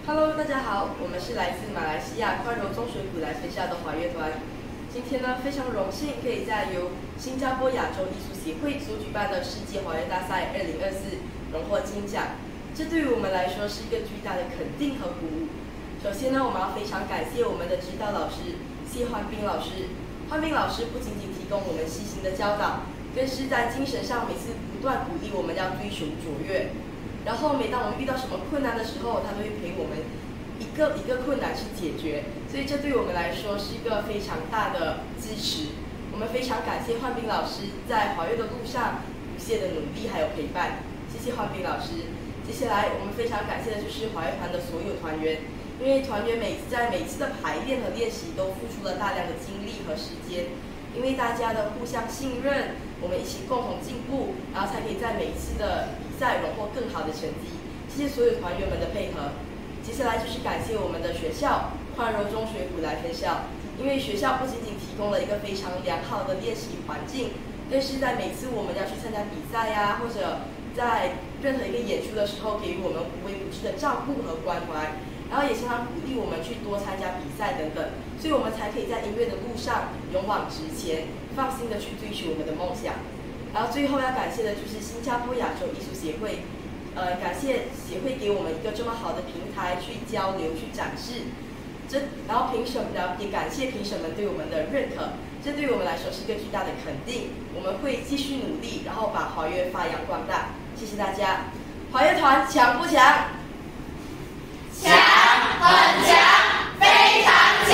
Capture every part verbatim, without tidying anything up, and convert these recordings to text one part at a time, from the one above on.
Hello， 大家好，我们是来自马来西亚宽柔中学古来分校的华乐团。今天呢，非常荣幸可以在由新加坡亚洲艺术协会所举办的世界华乐大赛二零二四荣获金奖，这对于我们来说是一个巨大的肯定和鼓舞。首先呢，我们要非常感谢我们的指导老师谢焕斌老师。焕斌老师不仅仅提供我们细心的教导，更是在精神上每次不断鼓励我们要追求卓越。然后每当我们遇到什么困难的时候，他都会陪我们一个一个困难去解决，所以这对我们来说是一个非常大的支持。我们非常感谢焕斌老师在华乐的路上不懈的努力还有陪伴，谢谢焕斌老师。接下来我们非常感谢的就是华乐团的所有团员，因为团员每次在每次的排练和练习都付出了大量的精力和时间，因为大家的互相信任，我们一起共同进步，然后才可以在每一次的比赛荣获更好的成绩。谢谢所有团员们的配合。接下来就是感谢我们的学校宽柔中学古来分校，因为学校不仅仅提供了一个非常良好的练习环境，更是在每次我们要去参加比赛呀、啊，或者在任何一个演出的时候，给予我们无微不至的照顾和关怀，然后也常常鼓励我们去多参加比赛等等，所以我们才可以在音乐的路上勇往直前，放心的去追求我们的梦想。然后最后要感谢的就是新加坡亚洲艺术协会，呃，感谢协会给我们一个这么好的平台去交流、去展示。这然后评审，然后也感谢评审们对我们的认可，这对于我们来说是一个巨大的肯定。我们会继续努力，然后把华乐发扬光大。谢谢大家。华乐团强不强？ 强，很强，非常强。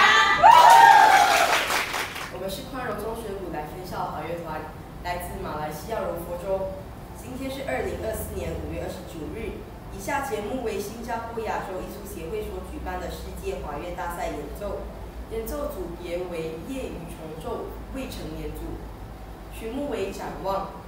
我们是宽柔中学古来分校华乐团，来自马来西亚柔佛州。今天是二零二四年五月二十九日。以下节目为新加坡亚洲艺术协会所举办的世界华乐大赛演奏，演奏组别为业余重奏未成年组，曲目为展望。